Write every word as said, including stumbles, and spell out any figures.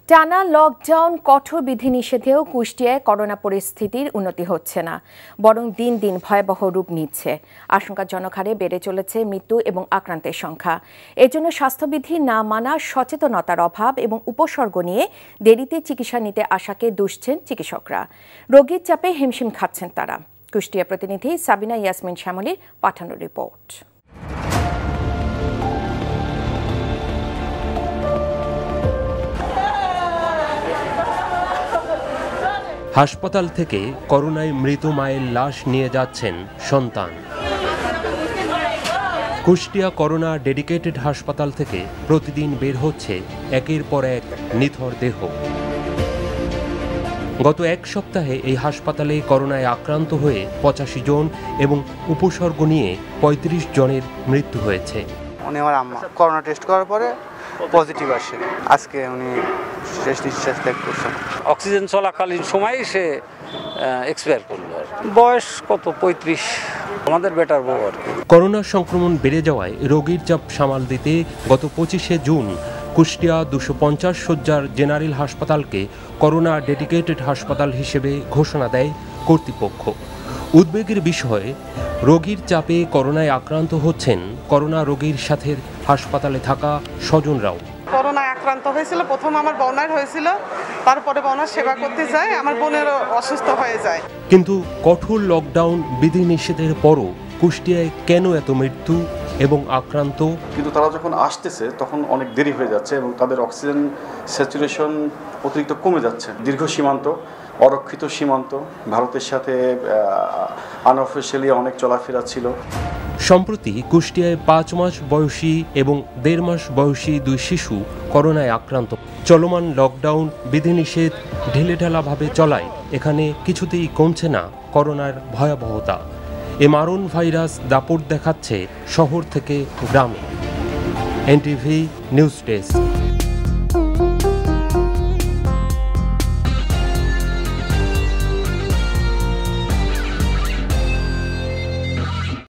টানা লকডাউন কঠোর বিধিনিষেধেও কুষ্টিয়ায় করোনা পরিস্থিতির উন্নতি হচ্ছে না, বরং দিন দিন ভয়াবহ রূপ নিচ্ছে। আশঙ্কাজনক হারে বেড়ে চলেছে মৃত্যু এবং আক্রান্তের সংখ্যা। এজন্য স্বাস্থ্যবিধি না মানা, সচেতনতার অভাব এবং উপসর্গ নিয়ে দেরিতে চিকিৎসা নিতে আসাকে দুষছেন চিকিৎসকরা। রোগীর চাপে হিমশিম খাচ্ছেন তারা। কুষ্টিয়া প্রতিনিধি সাবিনা ইয়াসমিন শ্যামলীর পাঠানো রিপোর্ট। হাসপাতাল থেকে করোনায় মৃত মায়ের লাশ নিয়ে যাচ্ছেন সন্তান। কুষ্টিয়া করোনা ডেডিকেটেড হাসপাতাল থেকে প্রতিদিন বের হচ্ছে একের পর এক নিথর দেহ। গত এক সপ্তাহে এই হাসপাতালে করোনায় আক্রান্ত হয়ে পঁচাশি জন এবং উপসর্গ নিয়ে পঁয়ত্রিশ জনের মৃত্যু হয়েছে। উনি আমার আম্মা করোনা টেস্ট করার পরে পজিটিভ আসে। আজকে উনি শেষ নিঃশ্বাস ত্যাগ করছেন। অক্সিজেন চলাকালীন সময় সে এক্সপায়ার করলো। বয়স কত? পঁয়ত্রিশ। আমাদের বেটার বউ আর কি। করোনা সংক্রমণ বেড়ে যাওয়ায় রোগীর চাপ সামাল দিতে গত পঁচিশে জুন কুষ্টিয়া দুশো পঞ্চাশ শয্যার জেনারেল হাসপাতালকে করোনা ডেডিকেটেড হাসপাতাল হিসেবে ঘোষণা দেয় কর্তৃপক্ষ। উদ্বেগের বিষয়, রোগীর চাপে করোনায় আক্রান্ত হচ্ছেন করোনা রোগীর সাথে হাসপাতালে থাকা স্বজনরাও। করোনায় আক্রান্ত হয়েছিল, প্রথম আমার বোনের হয়েছিল, তারপরে বোনের সেবা করতে যায়, আমার বোনেরও অসুস্থ হয়ে যায়। কিন্তু কঠোর লকডাউন বিধিনিষেধের পরও কুষ্টিয়ায় কেন এত মৃত্যু এবং আক্রান্ত? কিন্তু তারা যখন আসতেছে তখন অনেক দেরি হয়ে যাচ্ছে এবং তাদের অক্সিজেন স্যাচুরেশন অতিরিক্ত কমে যাচ্ছে। দীর্ঘ সীমান্ত, অরক্ষিত সীমান্ত, ভারতের সাথে আনঅফিশিয়ালি অনেক চলাফেরা ছিল। সম্প্রতি কুষ্টিয়ায় পাঁচ মাস বয়সী এবং দেড় মাস বয়সী দুই শিশু করোনায় আক্রান্ত। চলমান লকডাউন বিধিনিষেধ ঢিলেঢালাভাবে চলায় এখানে কিছুতেই কমছে না করোনার ভয়াবহতা। এ মারণ ভাইরাস দাপট দেখাচ্ছে শহর থেকে গ্রামে। NTV news desk.